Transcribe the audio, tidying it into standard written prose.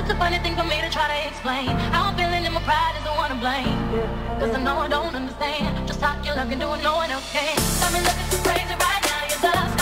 It's a funny thing for me to try to explain. How I'm feeling and my pride is the one to blame. Cause I know I don't understand just how you look and doing no one else can. Got me looking so crazy right now, you're the